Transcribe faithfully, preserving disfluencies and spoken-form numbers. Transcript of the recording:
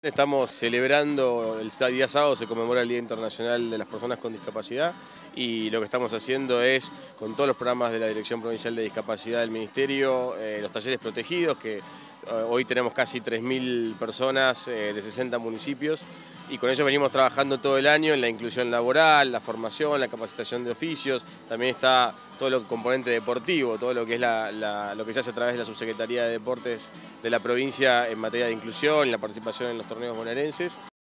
Estamos celebrando, el día sábado se conmemora el Día Internacional de las Personas con Discapacidad y lo que estamos haciendo es, con todos los programas de la Dirección Provincial de Discapacidad del Ministerio, eh, los talleres protegidos, que eh, hoy tenemos casi tres mil personas eh, de sesenta municipios, y con ellos venimos trabajando todo el año en la inclusión laboral, la formación, la capacitación de oficios. También está todo lo componente deportivo, todo lo que es la, la, lo que se hace a través de la Subsecretaría de Deportes de la provincia en materia de inclusión y la participación en los torneos bonaerenses.